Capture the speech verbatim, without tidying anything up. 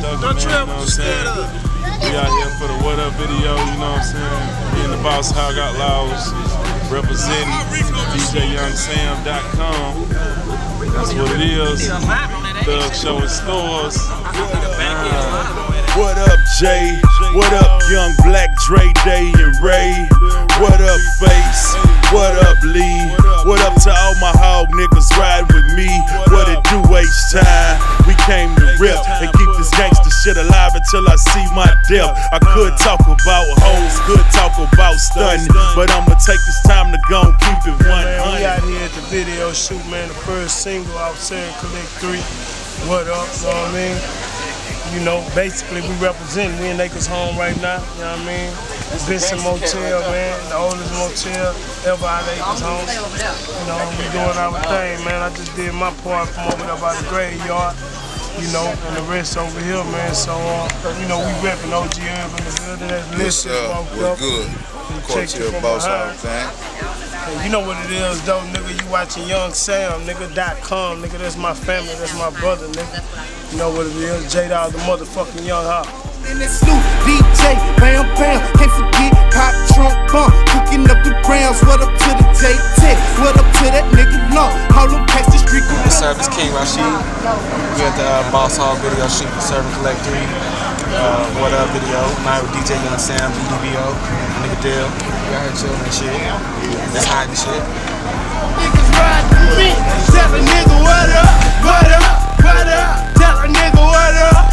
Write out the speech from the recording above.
Don't trip, you know what I'm saying? We out here for the What Up video, you know what I'm saying? Me and the Boss Hog Outlaws representing D J Young Sam dot com. That's what it is. Thug Show in stores. Uh, What up, Jay? What up, Young Black, Dre, Day, and Ray? What up, Face? What up, Lee? What up to all my hog niggas riding with me? What it do H-time? We came to rip and keep this gangster shit alive until I see my death. I could talk about hoes, could talk about stunning, but I'ma take this time to go and keep it one hundred. We out here at the video shoot, man. The first single out there, Collect three. What up, you know what I mean? You know, basically we represent, we in Acres Home right now, you know what I mean? Vincent Motel, man, the oldest motel ever out of Acres Home. You know, we doing our thing, man. I just did my part from over there by the graveyard, you know, and the rest over here, man. So, uh, you know, we repping O G Urban in the building. Yes, sir. We're good. Cartel Boss Hog, man. You know what it is, though, nigga. You watching Young Sam, nigga, dot com, nigga. That's my family, that's my brother, nigga. You know what it is, J-Dog, the motherfucking Young Hog. In the Snoop, D J, bam, bam, can't forget Pop Trunk Bump, cooking up the grounds. What up to the J Tech? What up to that nigga Long? Call him past the street. What's up, it's King Rashid. We at the uh, Boss Hog video shoot for Serve and Collect three. Uh, what up video? Mine with D J Young Sam, B D B O, nigga Dale. We out here chillin' and shit. That's hot and shit. Niggas ride the beat, tell a nigga what up, what up, what up, tell a nigga what up.